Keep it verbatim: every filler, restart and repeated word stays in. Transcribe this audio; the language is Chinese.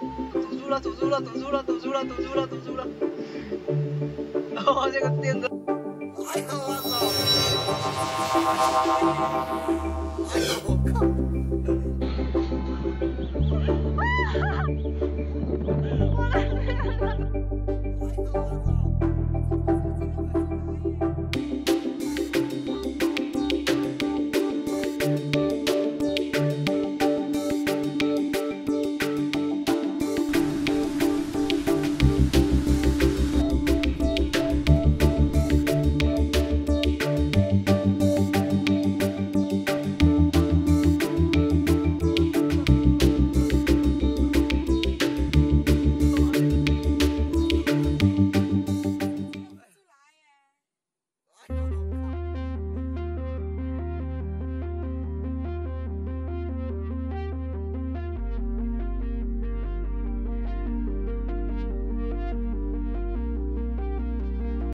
走出了，走出了，走出了，走出了，走出了，走出了。哦，这个电车。哎呦我操！